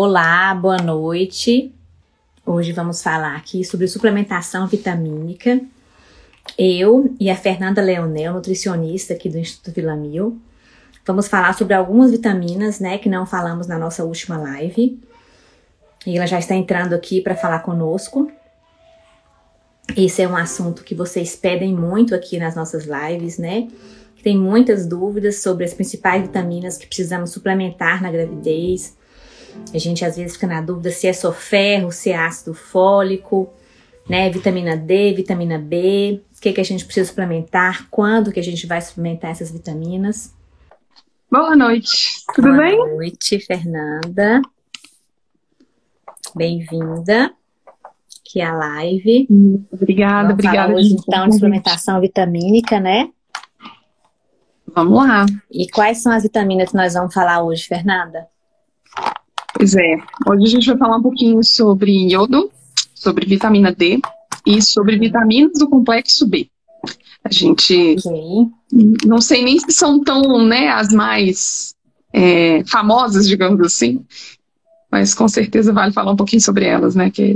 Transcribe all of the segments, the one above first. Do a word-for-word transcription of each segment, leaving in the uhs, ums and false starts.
Olá, boa noite. Hoje vamos falar aqui sobre suplementação vitamínica. Eu e a Fernanda Leonel, nutricionista aqui do Instituto Vila Mil, vamos falar sobre algumas vitaminas, né, que não falamos na nossa última live. E ela já está entrando aqui para falar conosco. Esse é um assunto que vocês pedem muito aqui nas nossas lives, né? Tem muitas dúvidas sobre as principais vitaminas que precisamos suplementar na gravidez. A gente às vezes fica na dúvida se é só ferro, se é ácido fólico, né? Vitamina D, vitamina B, o que, que a gente precisa suplementar, quando que a gente vai suplementar essas vitaminas. Boa noite, tudo Boa bem? Boa noite, Fernanda. Bem-vinda aqui à live. Obrigada, Vamos obrigada. falar hoje então de suplementação vitamínica, né? Vamos lá. E quais são as vitaminas que nós vamos falar hoje, Fernanda? Pois é, hoje a gente vai falar um pouquinho sobre iodo, sobre vitamina D e sobre vitaminas do complexo B. A gente Okay. não sei nem se são tão, né, as mais é, famosas, digamos assim, mas com certeza vale falar um pouquinho sobre elas, né, que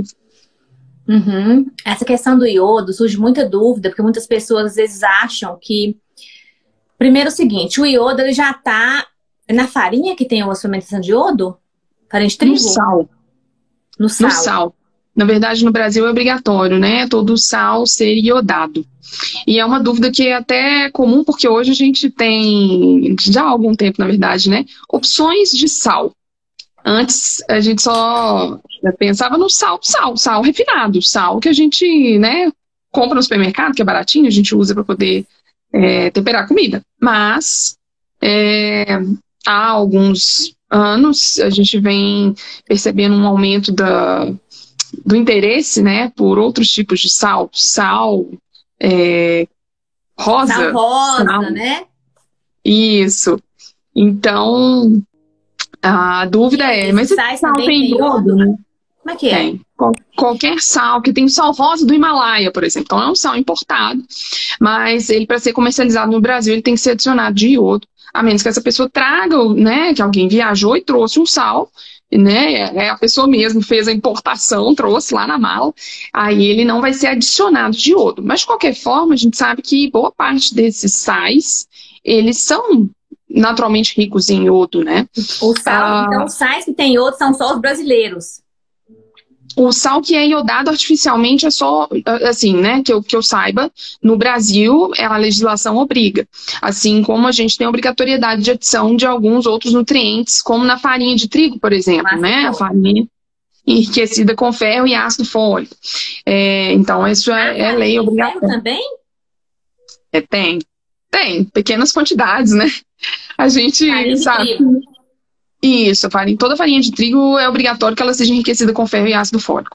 Uhum. Essa questão do iodo surge muita dúvida, porque muitas pessoas às vezes acham que, primeiro é o seguinte, o iodo ele já está na farinha que tem a suplementação de iodo? Farinha de trigo? no sal. No sal. No sal. Na verdade, no Brasil é obrigatório, né? Todo sal ser iodado. E é uma dúvida que é até comum, porque hoje a gente tem, já há algum tempo, na verdade, né? Opções de sal. Antes a gente só pensava no sal, sal, sal refinado, sal que a gente, né, compra no supermercado, que é baratinho, a gente usa para poder é, temperar a comida. Mas é, há alguns anos a gente vem percebendo um aumento da, do interesse, né, por outros tipos de sal, sal é, rosa. Sal rosa, sal, né? Isso. Então, a dúvida é, mas esse sal tem iodo, né? Como é que é? Tem. Qual, qualquer sal, que tem o sal rosa do Himalaia, por exemplo. Então é um sal importado, mas ele, para ser comercializado no Brasil, ele tem que ser adicionado de iodo, a menos que essa pessoa traga, né, que alguém viajou e trouxe um sal, né, a pessoa mesmo fez a importação, trouxe lá na mala, aí ele não vai ser adicionado de iodo. Mas, de qualquer forma, a gente sabe que boa parte desses sais, eles são naturalmente ricos em iodo, né? O sal, ah, então os sais que tem iodo são só os brasileiros. O sal que é iodado artificialmente é só, assim, né, que eu, que eu saiba, no Brasil a legislação obriga. Assim como a gente tem obrigatoriedade de adição de alguns outros nutrientes, como na farinha de trigo, por exemplo, Mas, né? A farinha enriquecida com ferro e ácido fólico. É, então, isso é, é lei obrigatória. Também? É, tem. Tem, pequenas quantidades, né? A gente farinha sabe. De trigo. Isso, a farinha, toda farinha de trigo é obrigatório que ela seja enriquecida com ferro e ácido fólico.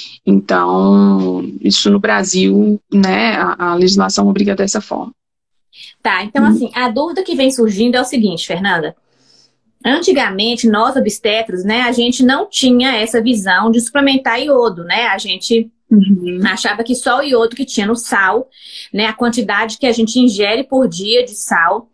Então, isso no Brasil, né, a, a legislação obriga dessa forma. Tá, então hum. assim, a dúvida que vem surgindo é o seguinte, Fernanda. Antigamente, nós obstetras, né, a gente não tinha essa visão de suplementar iodo, né? A gente uhum. achava que só o iodo que tinha no sal, né, a quantidade que a gente ingere por dia de sal,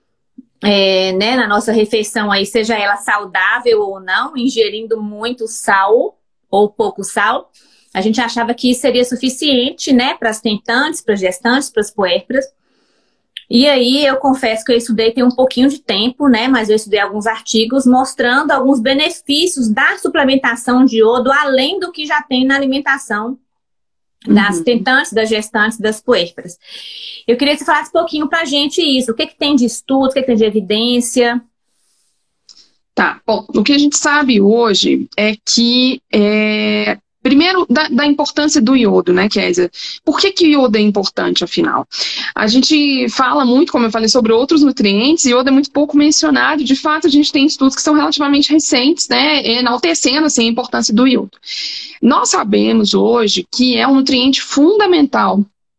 É, né, na nossa refeição aí, seja ela saudável ou não, ingerindo muito sal ou pouco sal, a gente achava que isso seria suficiente, né, para as tentantes, para as gestantes, para as puérperas. E aí eu confesso que eu estudei tem um pouquinho de tempo, né, mas eu estudei alguns artigos mostrando alguns benefícios da suplementação de iodo, além do que já tem na alimentação das uhum. tentantes, das gestantes, das puérperas. Eu queria que você falasse um pouquinho pra gente isso. O que, que tem de estudo, o que, que tem de evidência? Tá, bom, o que a gente sabe hoje é que, é, primeiro, da, da importância do iodo, né, Kézia? Por que que o iodo é importante, afinal? A gente fala muito, como eu falei, sobre outros nutrientes, e iodo é muito pouco mencionado. De fato, a gente tem estudos que são relativamente recentes, né, enaltecendo, assim, a importância do iodo. Nós sabemos hoje que é um nutriente fundamental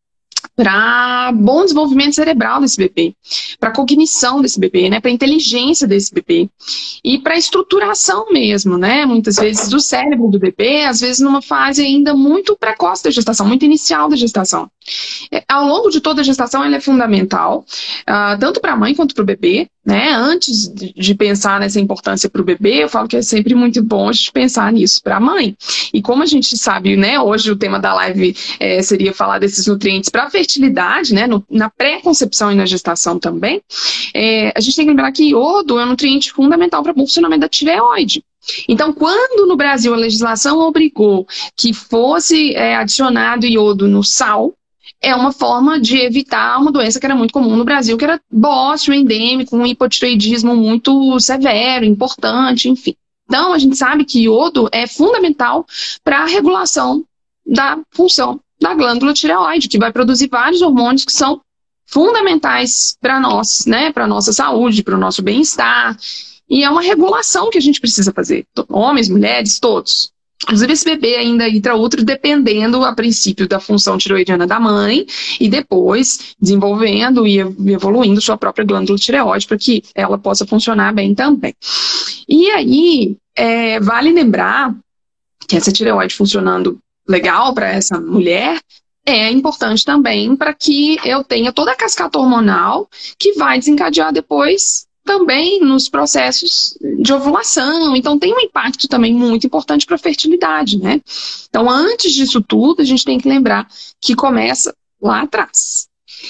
para bom desenvolvimento cerebral desse bebê, para cognição desse bebê, né, para inteligência desse bebê e para estruturação mesmo, né, muitas vezes do cérebro do bebê, às vezes numa fase ainda muito precoce da gestação, muito inicial da gestação. É, ao longo de toda a gestação ele é fundamental, uh, tanto para a mãe quanto para o bebê, né? Antes de pensar nessa importância para o bebê, eu falo que é sempre muito bom a gente pensar nisso para a mãe. E como a gente sabe, né, hoje o tema da live é, seria falar desses nutrientes para a fertilidade, né, no, na pré-concepção e na gestação também, é, a gente tem que lembrar que iodo é um nutriente fundamental para o funcionamento da tireoide. Então, quando no Brasil a legislação obrigou que fosse é, adicionado iodo no sal, é uma forma de evitar uma doença que era muito comum no Brasil, que era bósteo endêmico, um hipotireoidismo muito severo, importante, enfim. Então, a gente sabe que iodo é fundamental para a regulação da função da glândula tireoide, que vai produzir vários hormônios que são fundamentais para nós, né, para a nossa saúde, para o nosso bem-estar. E é uma regulação que a gente precisa fazer, homens, mulheres, todos. Inclusive esse bebê ainda intraútero dependendo, a princípio, da função tireoidiana da mãe e depois desenvolvendo e evoluindo sua própria glândula tireoide para que ela possa funcionar bem também. E aí, é, vale lembrar que essa tireoide funcionando legal para essa mulher é importante também para que eu tenha toda a cascata hormonal que vai desencadear depois também nos processos de ovulação. Então tem um impacto também muito importante para a fertilidade, né? Então antes disso tudo, a gente tem que lembrar que começa lá atrás.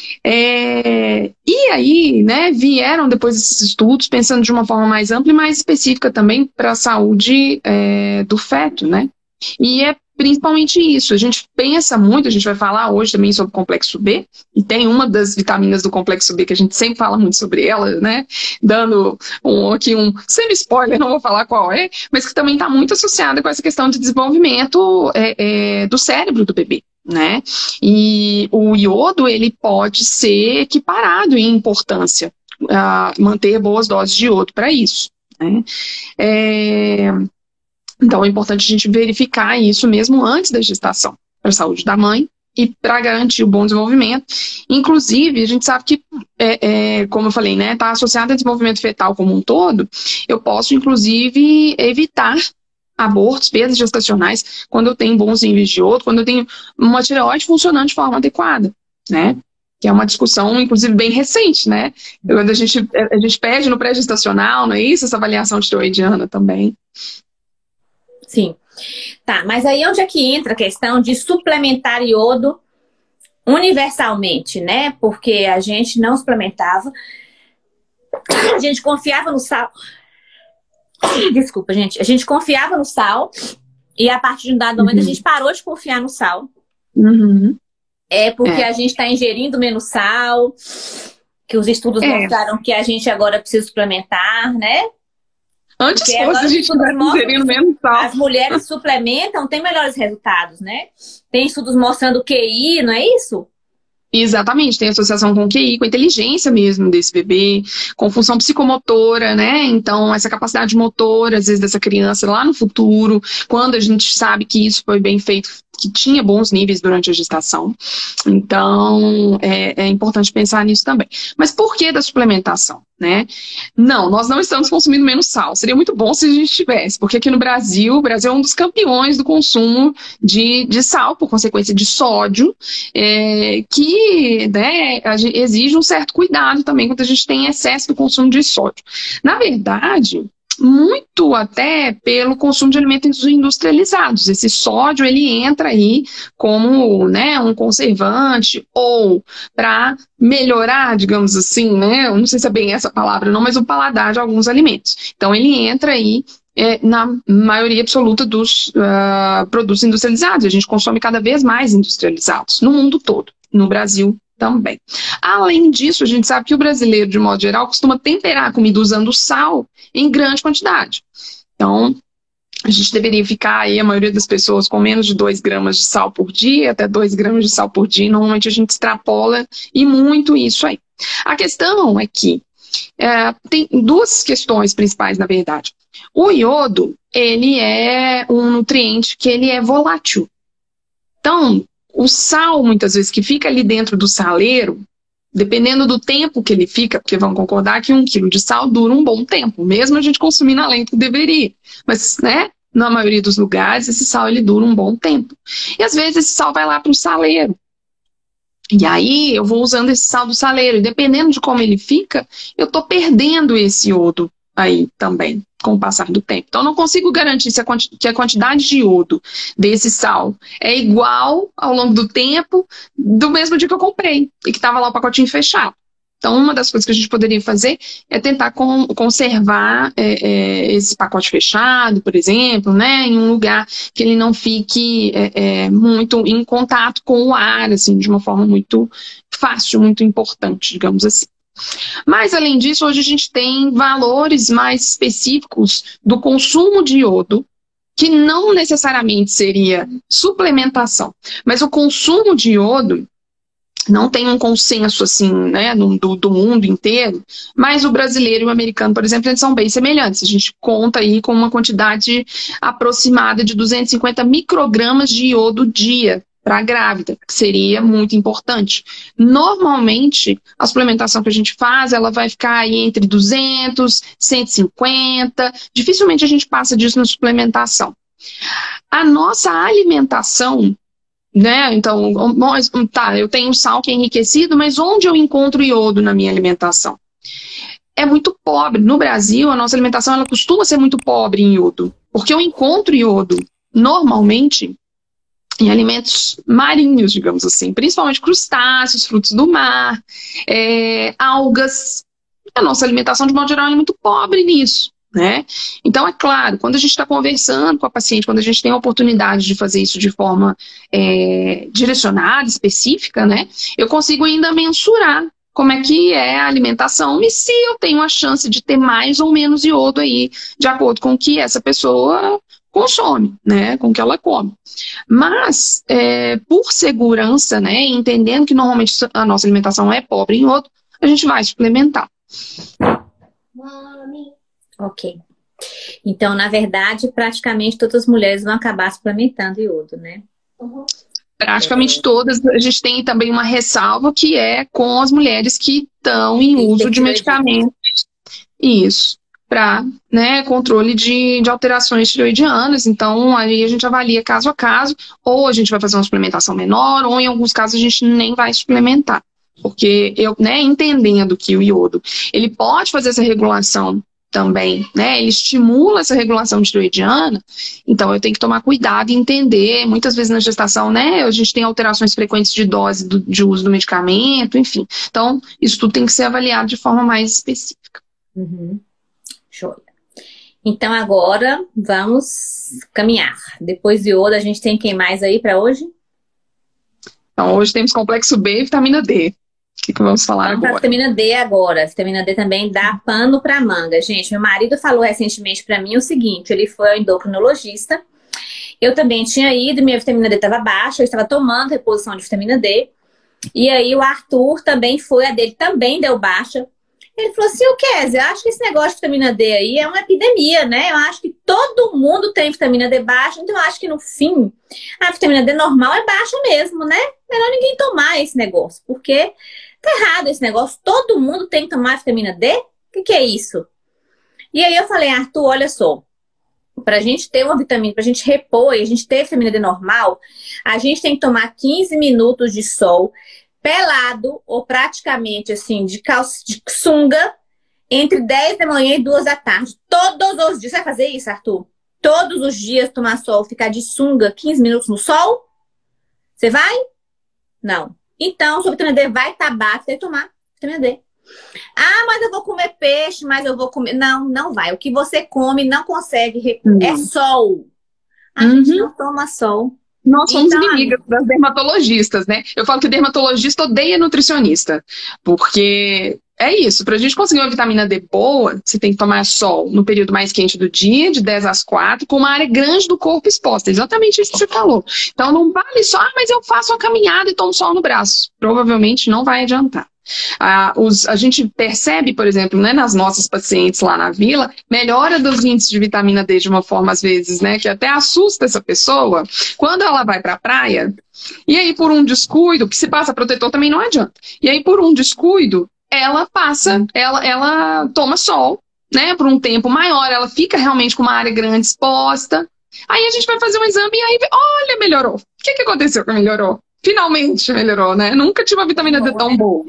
É, e aí, né, vieram depois esses estudos pensando de uma forma mais ampla e mais específica também para a saúde é, do feto, né? E é principalmente isso, a gente pensa muito, a gente vai falar hoje também sobre o complexo B, e tem uma das vitaminas do complexo B que a gente sempre fala muito sobre ela, né, dando um, aqui um semi-spoiler, não vou falar qual é, mas que também está muito associada com essa questão de desenvolvimento é, é, do cérebro do bebê, né, e o iodo, ele pode ser equiparado em importância, a manter boas doses de iodo para isso, né, é... Então é importante a gente verificar isso mesmo antes da gestação, para a saúde da mãe e para garantir o bom desenvolvimento. Inclusive, a gente sabe que, é, é, como eu falei, né, está associado ao desenvolvimento fetal como um todo, eu posso, inclusive, evitar abortos, perdas gestacionais, quando eu tenho bons níveis de iodo, quando eu tenho uma tireoide funcionando de forma adequada, né? Que é uma discussão, inclusive, bem recente, né? Quando a gente, a gente pede no pré-gestacional, não é isso? Essa avaliação tireoidiana também. Sim. Tá, mas aí onde é que entra a questão de suplementar iodo universalmente, né? Porque a gente não suplementava, a gente confiava no sal. Desculpa, gente. A gente confiava no sal e a partir de um dado momento uhum. a gente parou de confiar no sal. Uhum. É porque é. a gente está ingerindo menos sal, que os estudos é. mostraram que a gente agora precisa suplementar, né? Antes Porque fosse a gente estivesse ingerindo menos sal. As mulheres suplementam, tem melhores resultados, né? Tem estudos mostrando o Q I, não é isso? Exatamente, tem associação com o Q I, com a inteligência mesmo desse bebê, com função psicomotora, né? Então, essa capacidade motora, às vezes, dessa criança lá no futuro, quando a gente sabe que isso foi bem feito, que tinha bons níveis durante a gestação. Então, é, é importante pensar nisso também. Mas por que da suplementação, né? Não, nós não estamos consumindo menos sal. Seria muito bom se a gente tivesse, porque aqui no Brasil, o Brasil é um dos campeões do consumo de, de sal, por consequência de sódio, é, que né, exige um certo cuidado também quando a gente tem excesso do consumo de sódio. Na verdade, muito até pelo consumo de alimentos industrializados. Esse sódio, ele entra aí como né, um conservante ou para melhorar, digamos assim, né, eu não sei se é bem essa palavra não, mas o paladar de alguns alimentos. Então, ele entra aí é, na maioria absoluta dos uh, produtos industrializados. A gente consome cada vez mais industrializados no mundo todo, no Brasil também. Além disso, a gente sabe que o brasileiro, de modo geral, costuma temperar a comida usando sal em grande quantidade. Então, a gente deveria ficar aí, a maioria das pessoas, com menos de dois gramas de sal por dia, até dois gramas de sal por dia. Normalmente a gente extrapola e muito isso aí. A questão é que é, tem duas questões principais, na verdade. O iodo, ele é um nutriente que ele é volátil. Então, o sal, muitas vezes, que fica ali dentro do saleiro, dependendo do tempo que ele fica, porque vamos concordar que um quilo de sal dura um bom tempo, mesmo a gente consumindo além do que deveria. Mas, né, na maioria dos lugares, esse sal ele dura um bom tempo. E às vezes esse sal vai lá para o saleiro. E aí eu vou usando esse sal do saleiro, e dependendo de como ele fica, eu tô perdendo esse iodo aí também, com o passar do tempo. Então eu não consigo garantir se a que a quantidade de iodo desse sal é igual ao longo do tempo, do mesmo dia que eu comprei, e que estava lá o pacotinho fechado. Então, uma das coisas que a gente poderia fazer é tentar com, conservar é, é, esse pacote fechado, por exemplo, né, em um lugar que ele não fique é, é, muito em contato com o ar, assim, de uma forma muito fácil, muito importante, digamos assim. Mas, além disso, hoje a gente tem valores mais específicos do consumo de iodo, que não necessariamente seria suplementação, mas o consumo de iodo não tem um consenso, assim, né, do, do mundo inteiro, mas o brasileiro e o americano, por exemplo, eles são bem semelhantes. A gente conta aí com uma quantidade aproximada de duzentos e cinquenta microgramas de iodo dia para a grávida, que seria muito importante. Normalmente, a suplementação que a gente faz, ela vai ficar aí entre duzentos, cento e cinquenta, dificilmente a gente passa disso na suplementação. A nossa alimentação, né? Então, tá, eu tenho sal que é enriquecido, mas onde eu encontro iodo na minha alimentação? É muito pobre. No Brasil, a nossa alimentação ela costuma ser muito pobre em iodo, porque eu encontro iodo normalmente em alimentos marinhos, digamos assim, principalmente crustáceos, frutos do mar, é, algas. A nossa alimentação, de modo geral, é muito pobre nisso. Né? Então, é claro, quando a gente está conversando com a paciente, quando a gente tem a oportunidade de fazer isso de forma é, direcionada, específica, né, eu consigo ainda mensurar como é que é a alimentação e se eu tenho a chance de ter mais ou menos iodo aí, de acordo com o que essa pessoa consome, né, com o que ela come. Mas, é, por segurança, né, entendendo que normalmente a nossa alimentação é pobre em iodo, a gente vai suplementar. Mami. Ok. Então, na verdade, praticamente todas as mulheres vão acabar suplementando iodo, né? Uhum. Praticamente é. todas. A gente tem também uma ressalva que é com as mulheres que estão em Tem uso de medicamentos. Isso. Para, né, controle de, de alterações tireoidianas. Então, aí a gente avalia caso a caso. Ou a gente vai fazer uma suplementação menor, ou em alguns casos a gente nem vai suplementar. Porque eu, né, entendendo que o iodo, ele pode fazer essa regulação também, né? Ele estimula essa regulação tireoidiana, então eu tenho que tomar cuidado e entender. Muitas vezes na gestação, né, a gente tem alterações frequentes de dose do, de uso do medicamento, enfim. Então, isso tudo tem que ser avaliado de forma mais específica. Uhum. Show. Então, agora vamos caminhar. Depois de iodo, a gente tem quem mais aí para hoje? Então, hoje temos complexo B e vitamina D. O que, que vamos falar Vamos agora? Vitamina D agora. Vitamina D também dá pano para manga. Gente, meu marido falou recentemente para mim o seguinte, ele foi ao endocrinologista. Eu também tinha ido, minha vitamina D estava baixa, eu estava tomando reposição de vitamina D. E aí o Arthur também foi, a dele também deu baixa. Ele falou assim, o Kézia, eu acho que esse negócio de vitamina D aí é uma epidemia, né? Eu acho que todo mundo tem vitamina D baixa, então eu acho que no fim a vitamina D normal é baixa mesmo, né? Melhor ninguém tomar esse negócio, porque tá errado esse negócio, todo mundo tem que tomar vitamina D? O que, que é isso? E aí eu falei, Arthur, olha só, pra gente ter uma vitamina, pra gente repor e a gente ter vitamina D normal, a gente tem que tomar quinze minutos de sol, pelado ou praticamente assim, de calça, de sunga, entre dez da manhã e duas da tarde. Todos os dias. Você vai fazer isso, Arthur? Todos os dias tomar sol, ficar de sunga quinze minutos no sol? Você vai? Não. Então, sua vitamina D vai estar baixa, você tem que tomar vitamina D. Ah, mas eu vou comer peixe, mas eu vou comer... Não, não vai. O que você come não consegue... Rep... Uhum. É sol. A uhum. gente não toma sol. Nós somos então, inimigas amiga. das dermatologistas, né? Eu falo que o dermatologista odeia nutricionista, porque é isso, pra gente conseguir uma vitamina D boa, você tem que tomar sol no período mais quente do dia, de dez às quatro, com uma área grande do corpo exposta, exatamente isso que você falou. Então não vale só, ah, mas eu faço uma caminhada e tomo sol no braço. Provavelmente não vai adiantar. Ah, os, a gente percebe, por exemplo, né, nas nossas pacientes lá na vila, melhora dos índices de vitamina D de uma forma, às vezes, né, que até assusta essa pessoa, quando ela vai para a praia, e aí por um descuido, que se passa protetor também não adianta, e aí por um descuido, ela passa, ela, ela toma sol, né, por um tempo maior, ela fica realmente com uma área grande exposta, aí a gente vai fazer um exame e aí, olha, melhorou. O que, que aconteceu que melhorou? finalmente melhorou, né? Nunca tive uma vitamina D tão boa.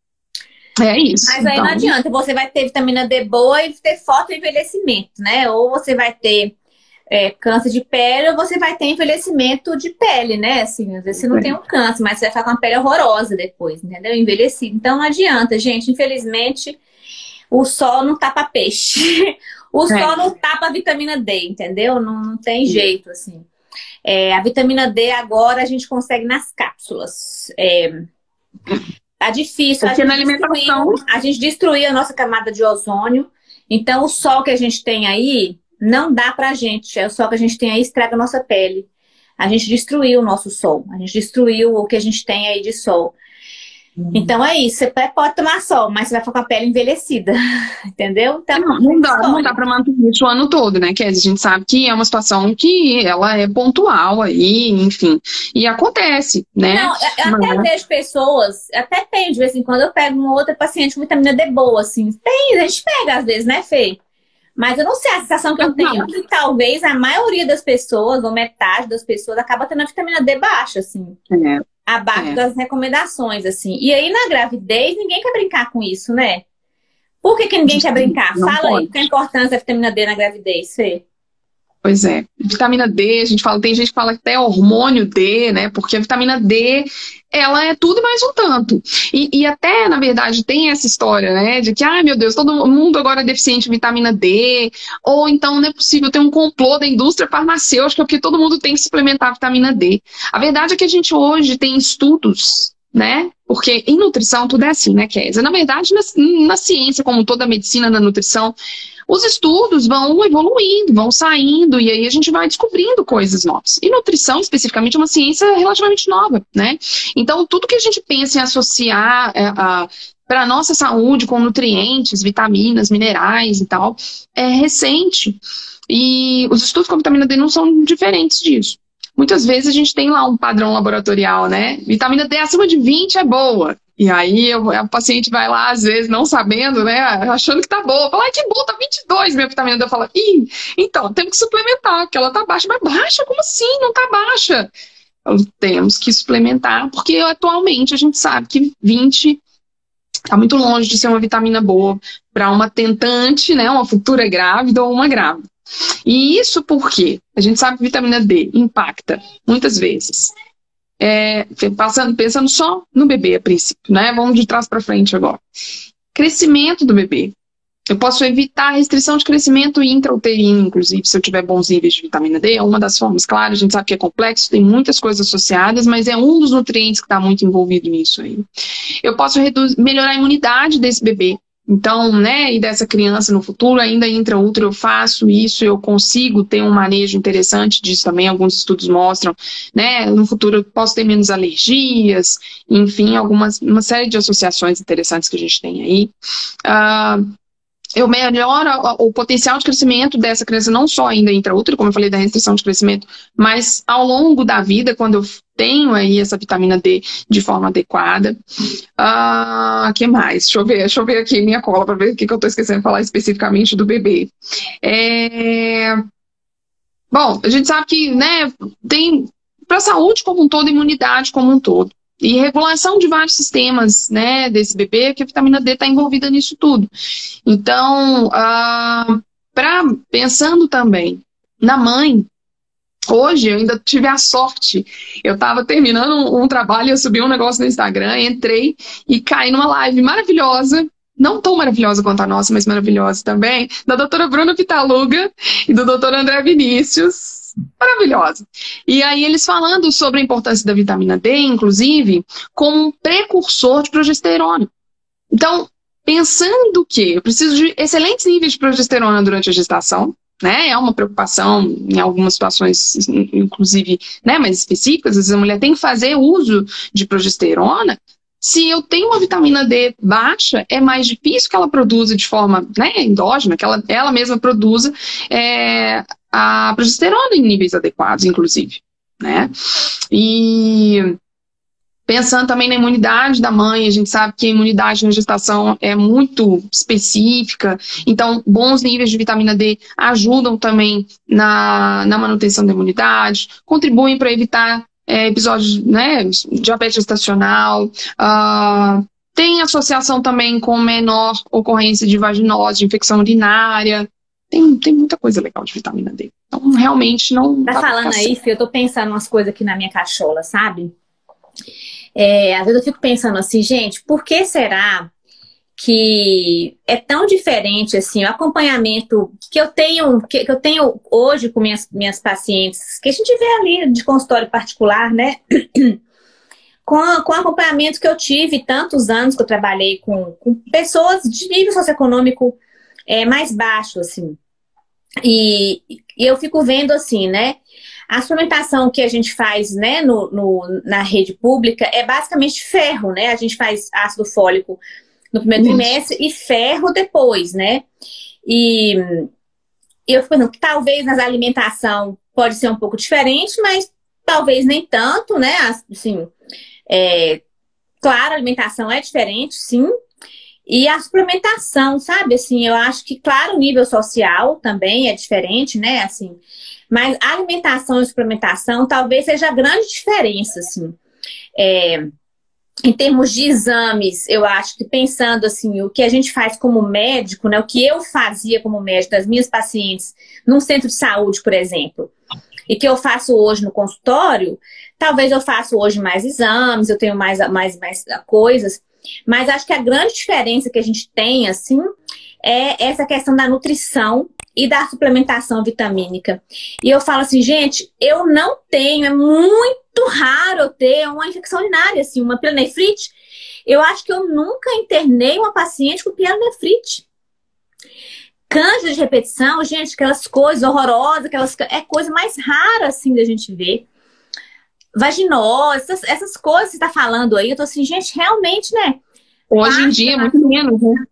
É isso. Mas aí então. não adianta, você vai ter vitamina D boa e ter foto envelhecimento, né? Ou você vai ter é, câncer de pele, ou você vai ter envelhecimento de pele, né? Assim, às vezes você não É. tem um câncer, mas você vai ficar com uma pele horrorosa depois, entendeu? Envelhecido. Então não adianta, gente. Infelizmente, o sol não tapa peixe. O sol É. não tapa a vitamina D, entendeu? Não, não tem jeito, assim. É, a vitamina D agora a gente consegue nas cápsulas. É, tá difícil. A Porque gente, na alimentação. destruiu, a gente destruiu a nossa camada de ozônio. Então, o sol que a gente tem aí não dá pra gente. É o sol que a gente tem aí estraga a nossa pele. A gente destruiu o nosso sol. A gente destruiu o que a gente tem aí de sol. Então é isso, você pode tomar sol, mas você vai ficar com a pele envelhecida, entendeu? Então, Não, não dá, não dá para manter isso o ano todo, né, Kézia? A gente sabe que é uma situação que ela é pontual aí, enfim, e acontece, né? Não, eu até Mas... vejo pessoas, até tem, de vez em quando eu pego uma outra paciente com vitamina D boa, assim, tem, a gente pega às vezes, né, Fê? Mas eu não sei, a sensação que eu tenho é que talvez a maioria das pessoas, ou metade das pessoas, acaba tendo a vitamina D baixa, assim. É. Abaixo É. das recomendações, assim. E aí, na gravidez, ninguém quer brincar com isso, né? Por que, que ninguém quer brincar? Não Fala pode. aí, qual a importância da vitamina D na gravidez, Fê? Pois é. Vitamina D, a gente fala, tem gente que fala até hormônio D, né? Porque a vitamina D, ela é tudo e mais um tanto. E, e até, na verdade, tem essa história, né? De que, ai meu Deus, todo mundo agora é deficiente de vitamina D. Ou então não é possível ter um complô da indústria farmacêutica porque todo mundo tem que suplementar a vitamina D. A verdade é que a gente hoje tem estudos, né? Porque em nutrição tudo é assim, né, Kézia? Na verdade, na, na ciência, como toda a medicina, na nutrição, os estudos vão evoluindo, vão saindo, e aí a gente vai descobrindo coisas novas. E nutrição, especificamente, é uma ciência relativamente nova, né? Então, tudo que a gente pensa em associar é, para a nossa saúde com nutrientes, vitaminas, minerais e tal, é recente. E os estudos com a vitamina D não são diferentes disso. Muitas vezes a gente tem lá um padrão laboratorial, né? Vitamina D acima de vinte é boa. E aí eu, a paciente vai lá, às vezes, não sabendo, né? Achando que tá boa. Fala, ai, que bom, tá vinte e dois minha vitamina D. Eu falo, ih, então, temos que suplementar, porque ela tá baixa. Mas baixa? Como assim? Não tá baixa. Então, temos que suplementar, porque atualmente a gente sabe que vinte tá muito longe de ser uma vitamina boa para uma tentante, né? Uma futura grávida ou uma grávida. E isso porque a gente sabe que vitamina D impacta, muitas vezes, é, passando, pensando só no bebê a princípio, né? Vamos de trás para frente agora. Crescimento do bebê. Eu posso evitar a restrição de crescimento intrauterino, inclusive, se eu tiver bons níveis de vitamina D. É uma das formas, claro, a gente sabe que é complexo, tem muitas coisas associadas, mas é um dos nutrientes que está muito envolvido nisso aí. Eu posso reduzir, melhorar a imunidade desse bebê. Então, né, e dessa criança no futuro, ainda intraútero eu faço isso, eu consigo ter um manejo interessante disso também, alguns estudos mostram, né, no futuro eu posso ter menos alergias, enfim, algumas, uma série de associações interessantes que a gente tem aí. Uh, eu melhoro o potencial de crescimento dessa criança, não só ainda intraútero, como eu falei da restrição de crescimento, mas ao longo da vida, quando eu tenho aí essa vitamina D de forma adequada. Ah, que mais? Deixa eu ver, deixa eu ver aqui minha cola para ver o que, que eu estou esquecendo de falar especificamente do bebê. É... Bom, a gente sabe que, né, tem para a saúde como um todo, imunidade como um todo. E regulação de vários sistemas, né, desse bebê, que a vitamina D está envolvida nisso tudo. Então, ah, pra, pensando também na mãe, hoje eu ainda tive a sorte, eu estava terminando um, um trabalho, eu subi um negócio no Instagram, entrei e caí numa live maravilhosa, não tão maravilhosa quanto a nossa, mas maravilhosa também, da doutora Bruna Pitaluga e do doutor André Vinícius. Maravilhosa. E aí eles falando sobre a importância da vitamina D, inclusive, como um precursor de progesterona. Então, pensando que eu preciso de excelentes níveis de progesterona durante a gestação, né? É uma preocupação em algumas situações, inclusive, né, mais específicas, às vezes a mulher tem que fazer uso de progesterona. Se eu tenho uma vitamina D baixa, é mais difícil que ela produza de forma, né, endógena, que ela, ela mesma produza é, a progesterona em níveis adequados, inclusive, né? E pensando também na imunidade da mãe, a gente sabe que a imunidade na gestação é muito específica, então bons níveis de vitamina D ajudam também na, na manutenção da imunidade, contribuem para evitar é, episódios, né, diabetes gestacional, uh, tem associação também com menor ocorrência de vaginose, de infecção urinária, tem, tem muita coisa legal de vitamina D. Então, realmente não... Tá falando aí, Fê, eu tô pensando umas coisas aqui na minha cachola, sabe? É, às vezes eu fico pensando assim, gente, por que será que é tão diferente assim o acompanhamento que eu tenho que, que eu tenho hoje com minhas, minhas pacientes, que a gente vê ali de consultório particular, né? Com, com o acompanhamento que eu tive tantos anos que eu trabalhei com, com pessoas de nível socioeconômico é, mais baixo, assim. E, e eu fico vendo assim, né? A suplementação que a gente faz, né, no, no, na rede pública é basicamente ferro, né? A gente faz ácido fólico no primeiro Isso. trimestre e ferro depois, né? E eu fico pensando que talvez nas alimentação pode ser um pouco diferente, mas talvez nem tanto, né? Assim, é, claro, a alimentação é diferente, sim. E a suplementação, sabe? Assim, eu acho que, claro, o nível social também é diferente, né? Assim, mas a alimentação e a suplementação talvez seja a grande diferença, assim. É, em termos de exames, eu acho que pensando assim, o que a gente faz como médico, né? O que eu fazia como médico das minhas pacientes num centro de saúde, por exemplo, e que eu faço hoje no consultório, talvez eu faça hoje mais exames, eu tenho mais, mais, mais coisas, mas acho que a grande diferença que a gente tem, assim, é essa questão da nutrição e da suplementação vitamínica. E eu falo assim, gente, eu não tenho, é muito raro eu ter uma infecção urinária, assim, uma pielonefrite. Eu acho que eu nunca internei uma paciente com pielonefrite. Cândida de repetição, gente, aquelas coisas horrorosas, aquelas, é coisa mais rara, assim, da gente ver. Vaginose, essas, essas coisas que você tá falando aí, eu tô assim, gente, realmente, né? Hoje em dia é muito menos, né?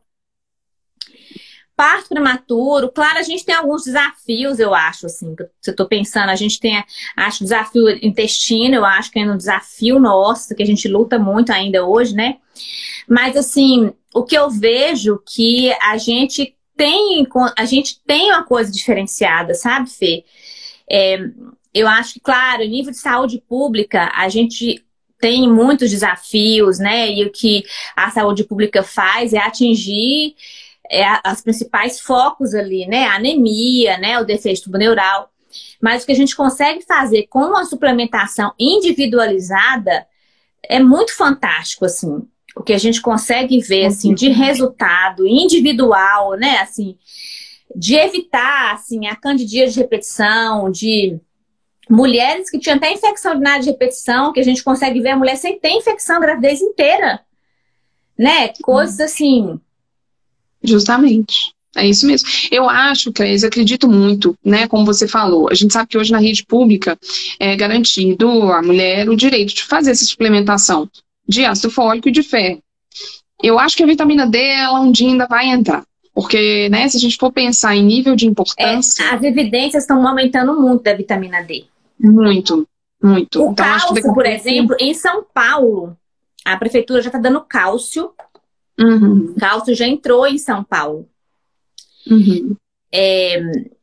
Parto prematuro, claro, a gente tem alguns desafios, eu acho, assim, que eu tô pensando, a gente tem, acho, desafio intestino, eu acho que é um desafio nosso, que a gente luta muito ainda hoje, né? Mas, assim, o que eu vejo que a gente tem, a gente tem uma coisa diferenciada, sabe, Fê? É, eu acho que, claro, em nível de saúde pública, a gente tem muitos desafios, né? E o que a saúde pública faz é atingir é, as principais focos ali, né? A anemia, né? O defeito tubo-neural. Mas o que a gente consegue fazer com uma suplementação individualizada é muito fantástico, assim. O que a gente consegue ver, assim, de resultado individual, né? Assim, de evitar, assim, a candidíase de repetição, de mulheres que tinham até infecção urinária de repetição, que a gente consegue ver a mulher sem ter infecção a gravidez inteira, né? Coisas assim. Justamente. É isso mesmo. Eu acho, Cleise, acredito muito, né? Como você falou, a gente sabe que hoje na rede pública é garantido à mulher o direito de fazer essa suplementação de ácido fólico e de ferro. Eu acho que a vitamina D, ela um dia ainda vai entrar. Porque, né, se a gente for pensar em nível de importância... É, as evidências estão aumentando muito da vitamina D. Muito, muito. O então, cálcio, acho que por exemplo, em São Paulo, a prefeitura já está dando cálcio. Uhum. Cálcio já entrou em São Paulo. Uhum. É,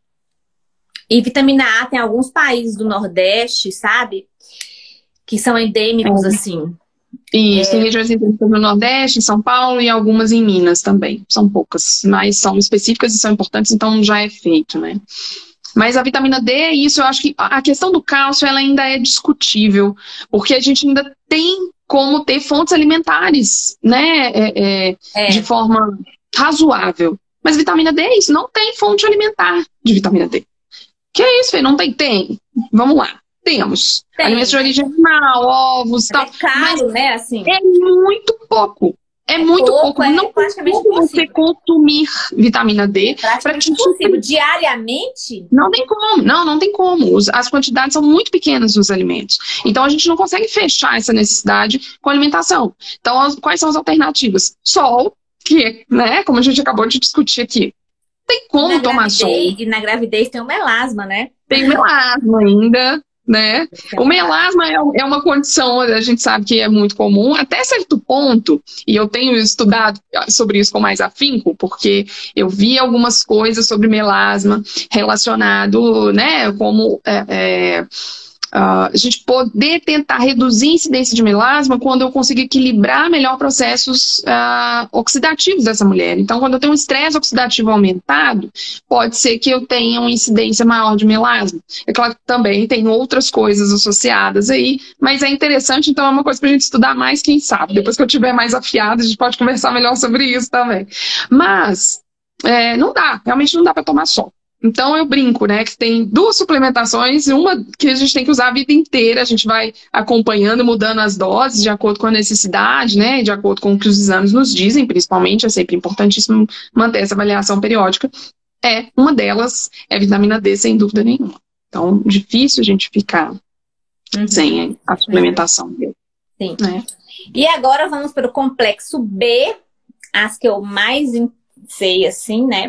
e vitamina A tem alguns países do Nordeste, sabe? Que são endêmicos, é. assim. Isso, é... tem regiões endêmicas no Nordeste, em São Paulo e algumas em Minas também. São poucas, mas são específicas e são importantes, então já é feito, né? Mas a vitamina D, isso eu acho que a questão do cálcio ela ainda é discutível, porque a gente ainda tem como ter fontes alimentares, né, é, é, é. de forma razoável. Mas vitamina D é isso, não tem fonte alimentar de vitamina D. Que é isso, Fê? Não tem? Tem. Vamos lá, temos. Tem. Alimentos de origem animal, ovos e tal. É caro, né, assim? É muito pouco. É, é muito pouco, pouco. É não praticamente tem como você consumir vitamina D. É praticamente impossível. Diariamente? Não tem como. Não, não tem como. As quantidades são muito pequenas dos alimentos. Então, a gente não consegue fechar essa necessidade com alimentação. Então, as, quais são as alternativas? Sol, que, né, como a gente acabou de discutir aqui. Tem como tomar sol. E na gravidez tem o melasma, né? Tem o melasma ainda. Né? O melasma é uma condição, a gente sabe que é muito comum, até certo ponto, e eu tenho estudado sobre isso com mais afinco, porque eu vi algumas coisas sobre melasma relacionado, né, como é, é, Uh, a gente poder tentar reduzir a incidência de melasma quando eu consigo equilibrar melhor processos uh, oxidativos dessa mulher. Então, quando eu tenho um estresse oxidativo aumentado, pode ser que eu tenha uma incidência maior de melasma. É claro que também tem outras coisas associadas aí, mas é interessante, então é uma coisa para a gente estudar mais, quem sabe. Depois que eu tiver mais afiado, a gente pode conversar melhor sobre isso também. Mas, é, não dá, realmente não dá para tomar só. Então eu brinco, né, que tem duas suplementações, uma que a gente tem que usar a vida inteira, a gente vai acompanhando, mudando as doses de acordo com a necessidade, né, de acordo com o que os exames nos dizem, principalmente, é sempre importantíssimo manter essa avaliação periódica. É, uma delas é vitamina D, sem dúvida nenhuma. Então, difícil a gente ficar uhum. sem a suplementação dele. Sim. Né? E agora vamos para o complexo B, as que eu mais sei, assim, né?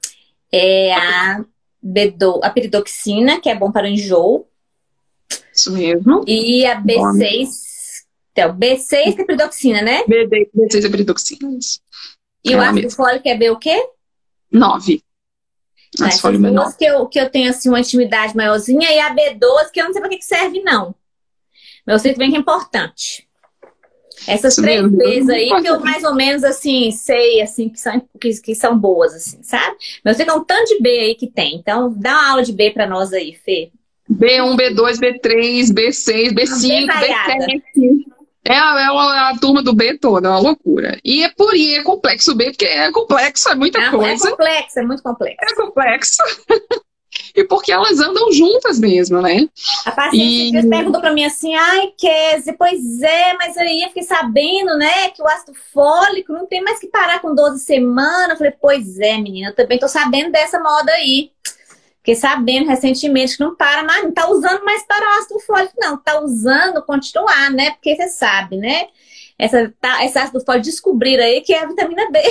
É a, bedo, a peridoxina, que é bom para o enjoo. Isso mesmo. E a B seis, então, B seis que é peridoxina, né? B seis é peridoxina, isso. E é o ácido fólico é B o quê? nove. Essas duas que eu, que eu tenho, assim, uma intimidade maiorzinha. E a B doze, que eu não sei para que serve, não. Mas eu sei também que é importante. Essas Isso três vezes aí que eu mais ou menos, assim, sei, assim, que são, que, que são boas, assim, sabe? Mas eu sei que é um tanto de B aí que tem. Então, dá uma aula de B pra nós aí, Fê. B um, B dois, B três, B seis, B cinco, B sete. É a, é a, a turma do B toda, é uma loucura. E é por e é complexo B, porque é complexo, é muita Não, coisa. É complexo, é muito complexo. É complexo. E porque elas andam juntas mesmo, né? A paciente e... perguntou pra mim assim, ai, Kézia, pois é, mas aí eu fiquei sabendo, né, que o ácido fólico não tem mais que parar com doze semanas. Eu falei, pois é, menina, eu também tô sabendo dessa moda aí. Fiquei sabendo recentemente que não para mais, não tá usando mais para o ácido fólico, não. Tá usando continuar, né? Porque você sabe, né? Essa, tá, esse ácido fólico descobriram aí que é a vitamina B.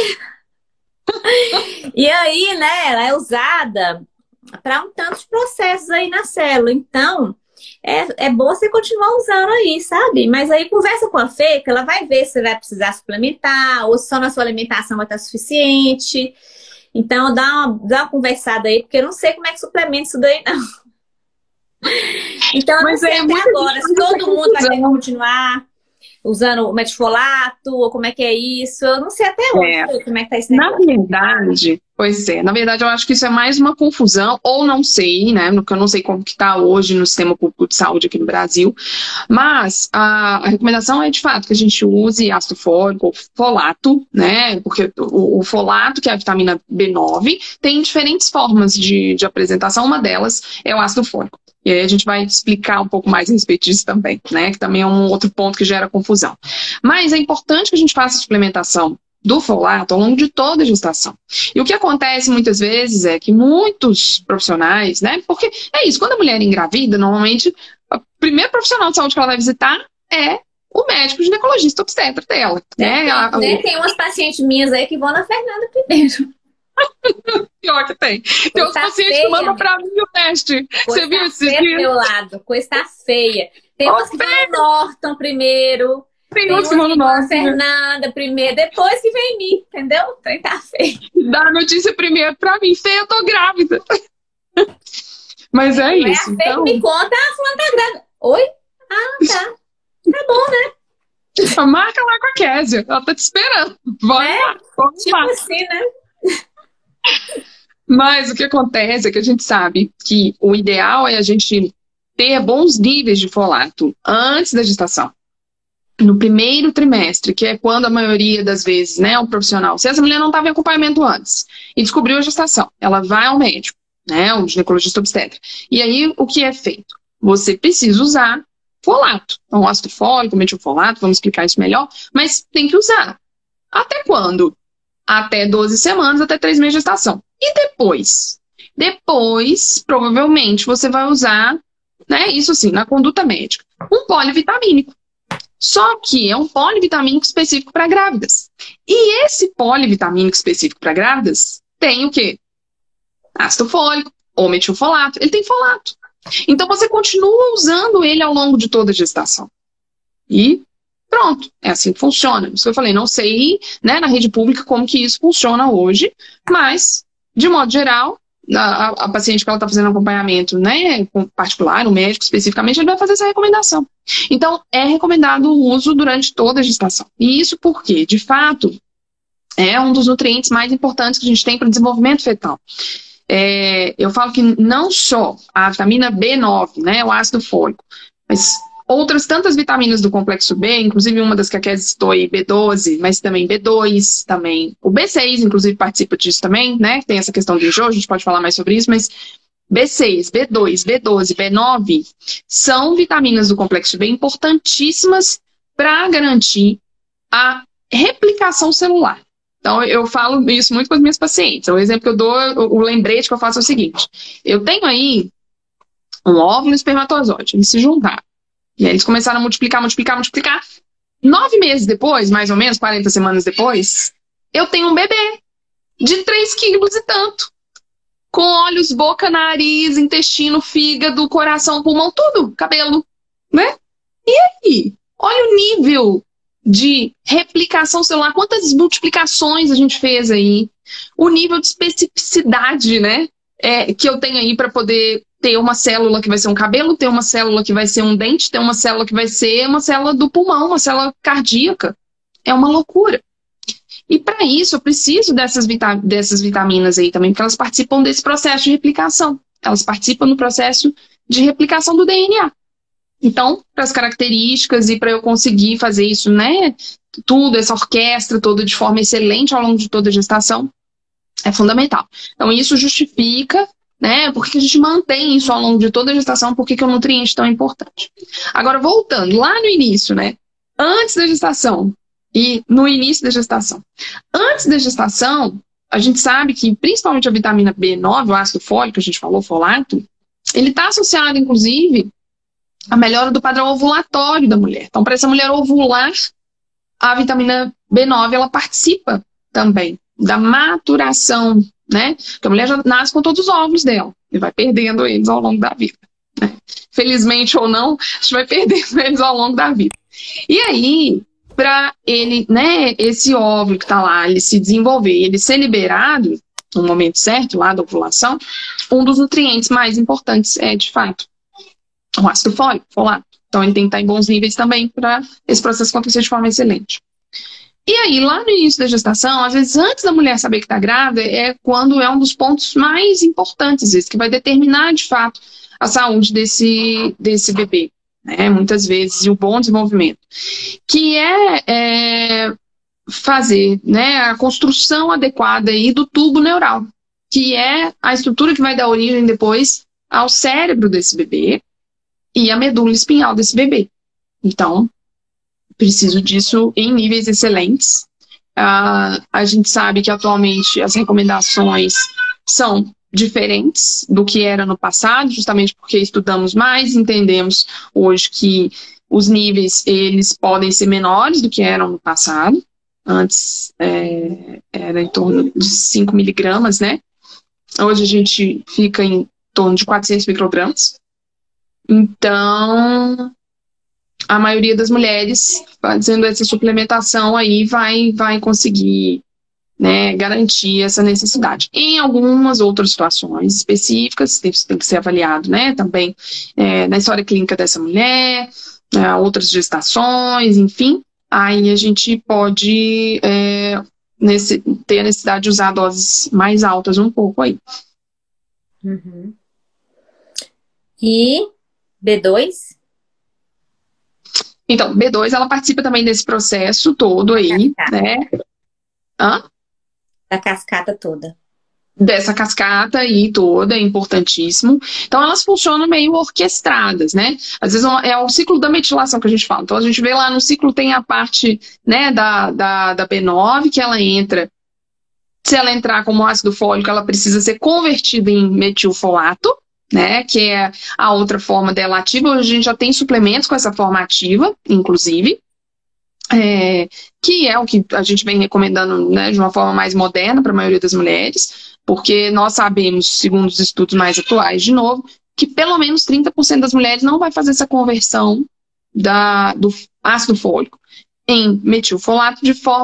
E aí, né, ela é usada para um tanto de processos aí na célula. Então, é, é bom você continuar usando aí, sabe? Mas aí conversa com a Fê, que ela vai ver se você vai precisar suplementar ou se só na sua alimentação vai estar suficiente. Então, dá uma, dá uma conversada aí, porque eu não sei como é que suplementa isso daí, não. Então, eu não sei até agora se todo mundo vai ter que continuar usando o metilfolato, ou como é que é isso. Eu não sei até hoje é. como é que tá esse negócio. Na verdade, pois é, na verdade eu acho que isso é mais uma confusão, ou não sei, né, porque eu não sei como que tá hoje no sistema público de saúde aqui no Brasil, mas a, a recomendação é de fato que a gente use ácido fólico ou folato, né, porque o, o folato, que é a vitamina B nove, tem diferentes formas de, de apresentação, uma delas é o ácido fólico. E aí a gente vai explicar um pouco mais a respeito disso também, né? Que também é um outro ponto que gera confusão. Mas é importante que a gente faça a suplementação do folato ao longo de toda a gestação. E o que acontece muitas vezes é que muitos profissionais, né? Porque é isso, quando a mulher engravida, normalmente o primeiro profissional de saúde que ela vai visitar é o médico ginecologista obstetra dela. Né? Tem, a, né? Tem umas pacientes minhas aí que vão na Fernanda primeiro. Pior que tem. Tem uns pacientes que mandam pra mim o teste. Você viu esse dia? Do meu lado, coisa tá feia. Tem umas que vão no Norton primeiro. Tem, tem umas que vão no Norton. Fernanda primeiro, depois que vem mim, entendeu? Então tá feio. Dá a notícia primeiro pra mim. Feia, eu tô grávida. Mas é, é isso. A então... me conta, ah, fulano tá grávida. Oi? Ah, tá. Tá bom, né? Marca lá com a Kézia. Ela tá te esperando. Vamos é? lá. Vamos tipo lá. assim, né? Mas o que acontece é que a gente sabe que o ideal é a gente ter bons níveis de folato antes da gestação. No primeiro trimestre, que é quando a maioria das vezes, né, o profissional, se essa mulher não estava em acompanhamento antes e descobriu a gestação, ela vai ao médico, né, o ginecologista obstetra. E aí, o que é feito? Você precisa usar folato. Então, ácido fólico, metilfolato, vamos explicar isso melhor, mas tem que usar. Até quando? Até doze semanas, até três meses de gestação. E depois? Depois, provavelmente, você vai usar, né, isso sim, na conduta médica, um polivitamínico. Só que é um polivitamínico específico para grávidas. E esse polivitamínico específico para grávidas tem o quê? Ácido fólico ou metilfolato. Ele tem folato. Então, você continua usando ele ao longo de toda a gestação. E pronto, é assim que funciona. Isso que eu falei, não sei, né, na rede pública como que isso funciona hoje, mas, de modo geral, a, a paciente que ela está fazendo acompanhamento, né, particular, o médico especificamente, ele vai fazer essa recomendação. Então, é recomendado o uso durante toda a gestação. E isso porque, de fato, é um dos nutrientes mais importantes que a gente tem para o desenvolvimento fetal. É, eu falo que não só a vitamina B nove, né, o ácido fólico, mas outras tantas vitaminas do complexo B, inclusive uma das que a Kézia citou aí, B doze, mas também B dois, também o B seis, inclusive, participa disso também, né? Tem essa questão do enjoo, a gente pode falar mais sobre isso, mas B seis, B dois, B doze, B nove são vitaminas do complexo B importantíssimas para garantir a replicação celular. Então, eu falo isso muito com as minhas pacientes. O exemplo que eu dou, o lembrete que eu faço é o seguinte: eu tenho aí um óvulo e um espermatozoide, eles se juntaram. E aí eles começaram a multiplicar, multiplicar, multiplicar. Nove meses depois, mais ou menos, quarenta semanas depois, eu tenho um bebê de três quilos e tanto. Com olhos, boca, nariz, intestino, fígado, coração, pulmão, tudo, cabelo, né? E aí? Olha o nível de replicação celular, quantas multiplicações a gente fez aí, o nível de especificidade, né, é, que eu tenho aí para poder ter uma célula que vai ser um cabelo, ter uma célula que vai ser um dente, ter uma célula que vai ser uma célula do pulmão, uma célula cardíaca. É uma loucura. E para isso eu preciso dessas, vita dessas vitaminas aí também, porque elas participam desse processo de replicação. Elas participam no processo de replicação do D N A. Então, para as características e para eu conseguir fazer isso, né, tudo, essa orquestra toda de forma excelente ao longo de toda a gestação, é fundamental. Então, isso justifica, né, por que a gente mantém isso ao longo de toda a gestação, por que o nutriente é tão importante. Agora, voltando lá no início, né, antes da gestação e no início da gestação. Antes da gestação, a gente sabe que, principalmente a vitamina B nove, o ácido fólico, a gente falou, folato, ele está associado, inclusive, a melhora do padrão ovulatório da mulher. Então, para essa mulher ovular, a vitamina B nove, ela participa também da maturação, né? Porque a mulher já nasce com todos os óvulos dela e vai perdendo eles ao longo da vida, né? Felizmente ou não, a gente vai perdendo eles ao longo da vida. E aí, para ele, né, esse óvulo que está lá, ele se desenvolver, ele ser liberado no momento certo, lá da ovulação, um dos nutrientes mais importantes é, de fato, o ácido fólico, folato. Então, ele tem que estar em bons níveis também para esse processo acontecer de forma excelente. E aí, lá no início da gestação, às vezes, antes da mulher saber que está grávida, é quando é um dos pontos mais importantes, às vezes, que vai determinar, de fato, a saúde desse, desse bebê, né? Muitas vezes, e o bom desenvolvimento. Que é, é fazer, né, a construção adequada aí do tubo neural, que é a estrutura que vai dar origem depois ao cérebro desse bebê, e a medula espinhal desse bebê. Então, preciso disso em níveis excelentes. Uh, a gente sabe que atualmente as recomendações são diferentes do que era no passado, justamente porque estudamos mais, entendemos hoje que os níveis eles podem ser menores do que eram no passado. Antes é, era em torno de cinco miligramas, né? Hoje a gente fica em torno de quatrocentos microgramas. Então, a maioria das mulheres fazendo essa suplementação aí vai, vai conseguir, né, garantir essa necessidade. Em algumas outras situações específicas, isso tem que ser avaliado, né, também é, na história clínica dessa mulher, é, outras gestações, enfim, aí a gente pode é, nesse, ter a necessidade de usar doses mais altas um pouco aí. Uhum. E B dois? Então, B dois, ela participa também desse processo todo aí, né? Hã? Da cascata toda. Dessa cascata aí toda, é importantíssimo. Então, elas funcionam meio orquestradas, né? Às vezes é o ciclo da metilação que a gente fala. Então, a gente vê lá no ciclo tem a parte, né, da, da, da B nove, que ela entra. Se ela entrar como ácido fólico, ela precisa ser convertida em metilfolato, né, que é a outra forma dela ativa. Hoje a gente já tem suplementos com essa forma ativa, inclusive, é, que é o que a gente vem recomendando, né, de uma forma mais moderna para a maioria das mulheres, porque nós sabemos, segundo os estudos mais atuais, de novo, que pelo menos trinta por cento das mulheres não vai fazer essa conversão da, do ácido fólico em metilfolato de forma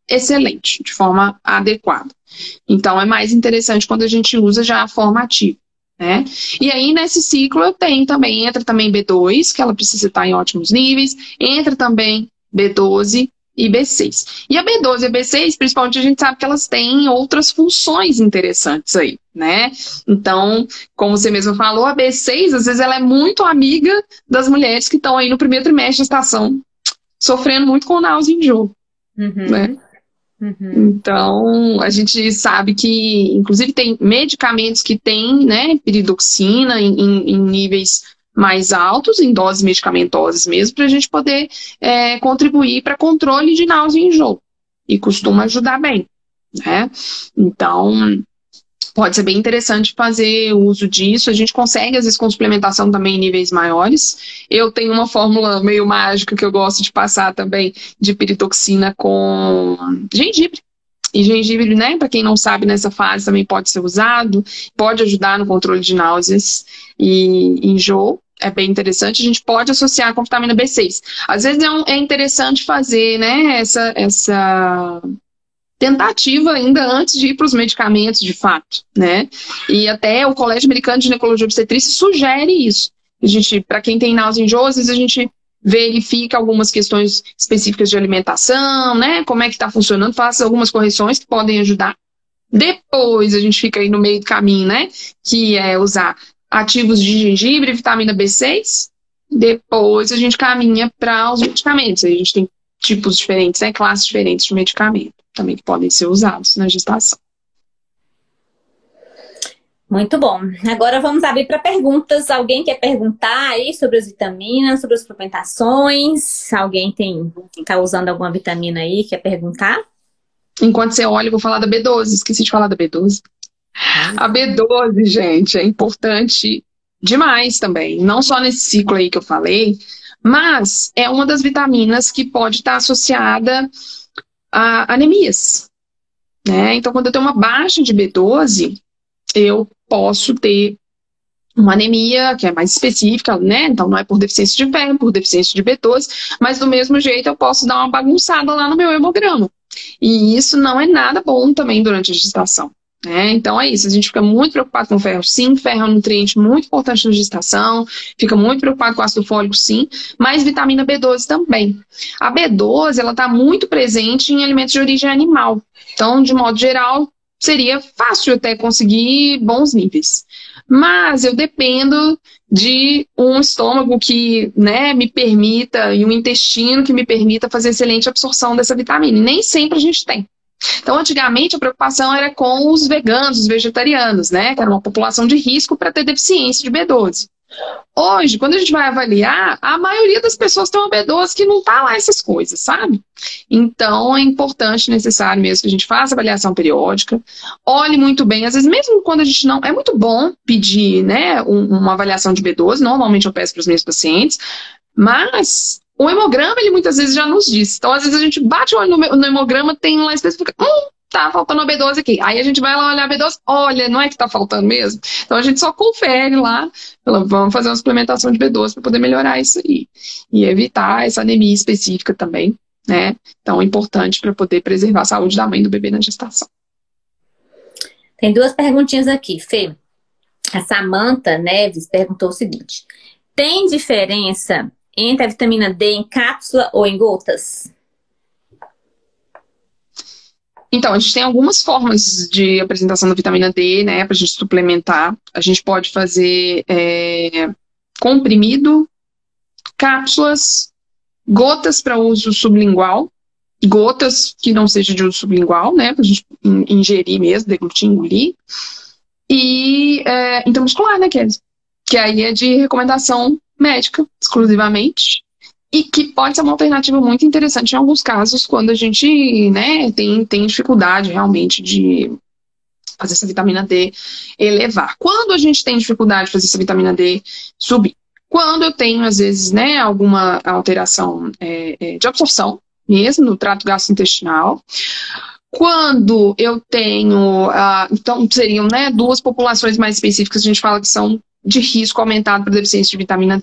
excelente, de forma adequada. Então, é mais interessante quando a gente usa já a forma ativa, né? E aí, nesse ciclo, eu tenho também, entra também B dois, que ela precisa estar em ótimos níveis, entra também B doze e B seis. E a B doze e a B seis, principalmente, a gente sabe que elas têm outras funções interessantes aí, né? Então, como você mesmo falou, a B seis, às vezes, ela é muito amiga das mulheres que estão aí no primeiro trimestre de gestação, sofrendo muito com náusea e enjoo, Uhum. né? Uhum. Então, a gente sabe que, inclusive, tem medicamentos que têm, né, piridoxina em, em, em níveis mais altos, em doses medicamentosas mesmo, para a gente poder é, contribuir para controle de náusea e enjoo. E costuma ajudar bem, né? Então, pode ser bem interessante fazer o uso disso. A gente consegue, às vezes, com suplementação também em níveis maiores. Eu tenho uma fórmula meio mágica que eu gosto de passar também de piritoxina com gengibre. E gengibre, né, para quem não sabe, nessa fase também pode ser usado, pode ajudar no controle de náuseas e enjoo. É bem interessante, a gente pode associar com vitamina B seis. Às vezes é, um, é interessante fazer, né, essa... essa tentativa ainda antes de ir para os medicamentos, de fato, né? E até o Colégio Americano de Ginecologia e Obstetrícia sugere isso. A gente, para quem tem náusea e enjoo, às vezes a gente verifica algumas questões específicas de alimentação, né? Como é que está funcionando, faça algumas correções que podem ajudar. Depois a gente fica aí no meio do caminho, né? Que é usar ativos de gengibre, vitamina B seis. Depois a gente caminha para os medicamentos. Aí a gente tem tipos diferentes, né? Classes diferentes de medicamento também que podem ser usados na gestação. Muito bom. Agora vamos abrir para perguntas. Alguém quer perguntar aí sobre as vitaminas, sobre as suplementações? Alguém tem está usando alguma vitamina aí, quer perguntar? Enquanto você olha, eu vou falar da B doze. Esqueci de falar da B doze. A B doze, gente, é importante demais também. Não só nesse ciclo aí que eu falei, mas é uma das vitaminas que pode estar associada a anemias, né? Então, quando eu tenho uma baixa de B doze, eu posso ter uma anemia que é mais específica, né? Então, não é por deficiência de ferro, por deficiência de B doze, mas do mesmo jeito eu posso dar uma bagunçada lá no meu hemograma. E isso não é nada bom também durante a gestação. É, então é isso, a gente fica muito preocupado com ferro, sim, ferro é um nutriente muito importante na gestação, fica muito preocupado com ácido fólico, sim, mas vitamina B doze também. A B doze, ela está muito presente em alimentos de origem animal, então, de modo geral, seria fácil até conseguir bons níveis. Mas eu dependo de um estômago que, né, me permita, e um intestino que me permita fazer excelente absorção dessa vitamina, e nem sempre a gente tem. Então, antigamente, a preocupação era com os veganos, os vegetarianos, né? Que era uma população de risco para ter deficiência de B doze. Hoje, quando a gente vai avaliar, a maioria das pessoas tem uma B doze que não tá lá essas coisas, sabe? Então, é importante, necessário mesmo que a gente faça avaliação periódica, olhe muito bem, às vezes mesmo quando a gente não... É muito bom pedir, né, um, uma avaliação de B doze, normalmente eu peço para os meus pacientes, mas... o hemograma, ele muitas vezes já nos diz. Então, às vezes a gente bate o olho no, no hemograma, tem lá específico, hum, tá faltando a B doze aqui. Aí a gente vai lá olhar a B doze, olha, não é que tá faltando mesmo? Então a gente só confere lá, vamos fazer uma suplementação de B doze para poder melhorar isso aí. E evitar essa anemia específica também, né? Então é importante para poder preservar a saúde da mãe e do bebê na gestação. Tem duas perguntinhas aqui, Fê. A Samantha Neves perguntou o seguinte: tem diferença entre a vitamina D em cápsula ou em gotas? Então, a gente tem algumas formas de apresentação da vitamina D, né, para a gente suplementar. A gente pode fazer é, comprimido, cápsulas, gotas para uso sublingual, gotas que não seja de uso sublingual, né, para a gente ingerir mesmo, deglutir, engolir, e é, intramuscular, né, Kelly? Que aí é de recomendação médica, exclusivamente, e que pode ser uma alternativa muito interessante em alguns casos, quando a gente, né, tem, tem dificuldade realmente de fazer essa vitamina D elevar. Quando a gente tem dificuldade de fazer essa vitamina D subir? Quando eu tenho, às vezes, né, alguma alteração é, é, de absorção, mesmo no trato gastrointestinal. Quando eu tenho, uh, então seriam, né, duas populações mais específicas, a gente fala que são de risco aumentado por deficiência de vitamina D.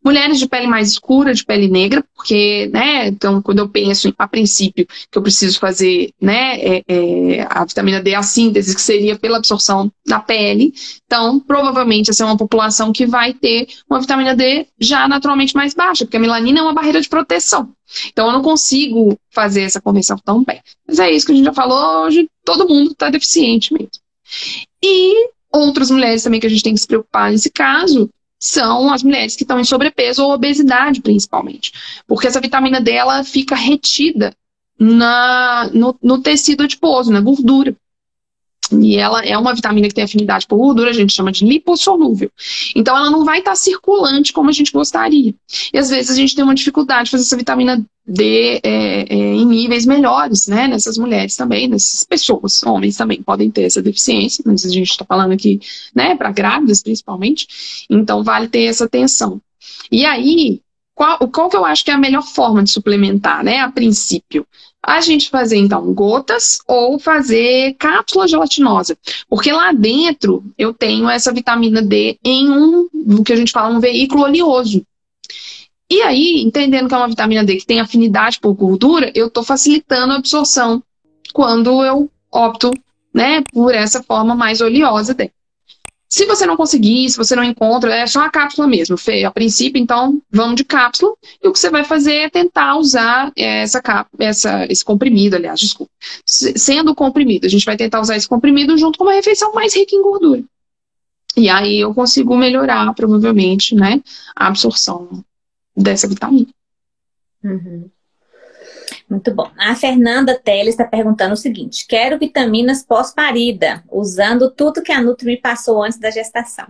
Mulheres de pele mais escura, de pele negra, porque, né, então, quando eu penso, a princípio, que eu preciso fazer, né, é, é, a vitamina D, a síntese, que seria pela absorção na pele, então, provavelmente, essa é uma população que vai ter uma vitamina D já naturalmente mais baixa, porque a melanina é uma barreira de proteção. Então, eu não consigo fazer essa conversão tão bem. Mas é isso que a gente já falou hoje, todo mundo está deficiente mesmo. E outras mulheres também que a gente tem que se preocupar nesse caso são as mulheres que estão em sobrepeso ou obesidade, principalmente. Porque essa vitamina D, ela fica retida na, no, no tecido adiposo, na gordura. E ela é uma vitamina que tem afinidade por gordura, a gente chama de lipossolúvel. Então, ela não vai estar circulante como a gente gostaria. E, às vezes, a gente tem uma dificuldade de fazer essa vitamina D é, é, em níveis melhores, né? Nessas mulheres também, nessas pessoas. Homens também podem ter essa deficiência, mas a gente está falando aqui, né, para grávidas, principalmente. Então, vale ter essa atenção. E aí, qual, qual que eu acho que é a melhor forma de suplementar, né? A princípio. A gente fazer, então, gotas ou fazer cápsula gelatinosa. Porque lá dentro eu tenho essa vitamina D em um, o que a gente fala, um veículo oleoso. E aí, entendendo que é uma vitamina D que tem afinidade por gordura, eu estou facilitando a absorção quando eu opto, né, por essa forma mais oleosa dela. Se você não conseguir, se você não encontra, é só a cápsula mesmo, Fê. A princípio, então, vamos de cápsula. E o que você vai fazer é tentar usar essa, essa, esse comprimido, aliás, desculpa. Sendo comprimido, a gente vai tentar usar esse comprimido junto com uma refeição mais rica em gordura. E aí eu consigo melhorar, provavelmente, né, a absorção dessa vitamina. Uhum. Muito bom. A Fernanda Teles está perguntando o seguinte: quero vitaminas pós-parida, usando tudo que a Nutri me passou antes da gestação.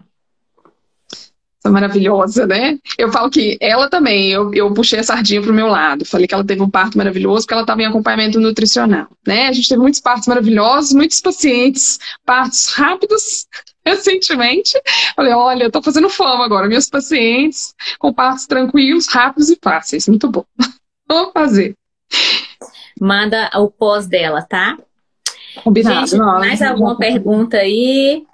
Essa maravilhosa, né? Eu falo que ela também, eu, eu puxei a sardinha pro meu lado. Falei que ela teve um parto maravilhoso porque ela estava em acompanhamento nutricional, né? A gente teve muitos partos maravilhosos, muitos pacientes, partos rápidos, recentemente. Falei, olha, eu tô fazendo fama agora, meus pacientes com partos tranquilos, rápidos e fáceis. Muito bom. Vamos fazer. Manda o pós dela, tá? Combinado. Gente, não, mais não, alguma não. pergunta aí?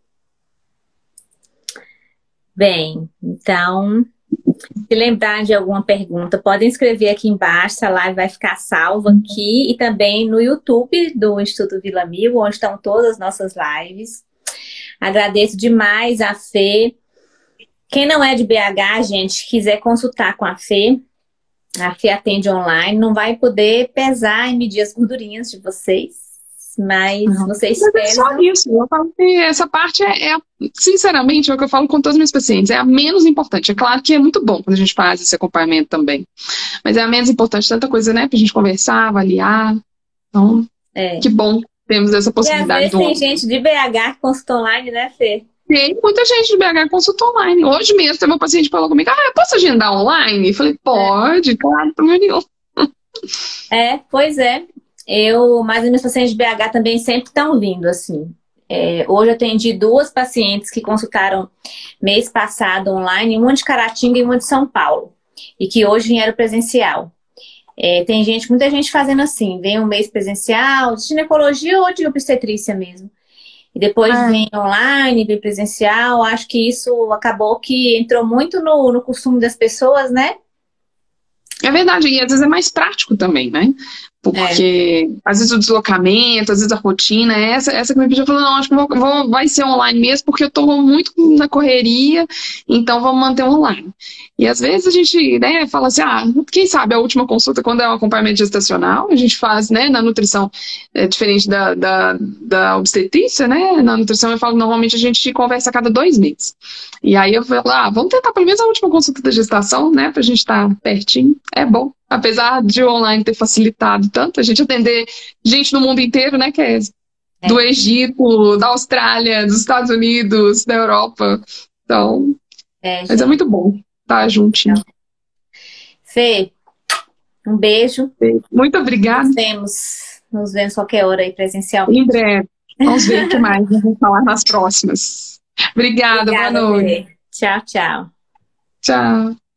Bem, então, se lembrar de alguma pergunta, podem escrever aqui embaixo, a live vai ficar salva aqui e também no YouTube do Instituto Vila Mil, onde estão todas as nossas lives. Agradeço demais a Fê. Quem não é de B H, gente, quiser consultar com a Fê, a Fê atende online, não vai poder pesar e medir as gordurinhas de vocês, mas Não. vocês Mas é só pesam. isso. Eu falo que essa parte é, é, sinceramente, é o que eu falo com todos os meus pacientes, é a menos importante. É claro que é muito bom quando a gente faz esse acompanhamento também, mas é a menos importante, tanta coisa, né, pra gente conversar, avaliar. Então, É. que bom temos essa E às possibilidade vezes do tem homem. gente de B H que consulta online, né, Fê? Tem muita gente de B H consulta online. Hoje mesmo teve uma paciente que falou comigo, ah, eu posso agendar online? Eu falei, pode, claro, problema nenhum. É, pois é. Eu, mas os meus pacientes de B H também sempre estão vindo, assim. É, hoje eu atendi duas pacientes que consultaram mês passado online, uma de Caratinga e uma de São Paulo, e que hoje vieram presencial. É, tem gente, muita gente fazendo assim, vem um mês presencial, de ginecologia ou de obstetrícia mesmo. E depois É. vem online, vem presencial. Acho que isso acabou que entrou muito no, no costume das pessoas, né? É verdade, e às vezes é mais prático também, né? Porque é. às vezes o deslocamento, às vezes a rotina, essa, essa que me pediu, falou, não, acho que vou, vou, vai ser online mesmo, porque eu tô muito na correria, então vamos manter online. E às vezes a gente, né, fala assim, ah, quem sabe a última consulta, quando é um acompanhamento gestacional, a gente faz, né, na nutrição, é diferente da, da, da obstetrícia, né, na nutrição eu falo, normalmente a gente conversa a cada dois meses. E aí eu falo, ah, vamos tentar pelo menos a última consulta da gestação, né, pra gente estar pertinho, é bom. Apesar de o online ter facilitado tanto, a gente atender gente do mundo inteiro, né, Kézia? É. Do Egito, da Austrália, dos Estados Unidos, da Europa. Então, é, mas é muito bom estar juntinho. Fê, um beijo. Muito obrigada. Nos vemos, nos vemos qualquer hora aí presencialmente. Em breve. Vamos ver o que mais nós vamos falar nas próximas. Obrigada, Obrigada, boa noite. Fê. Tchau, tchau. Tchau.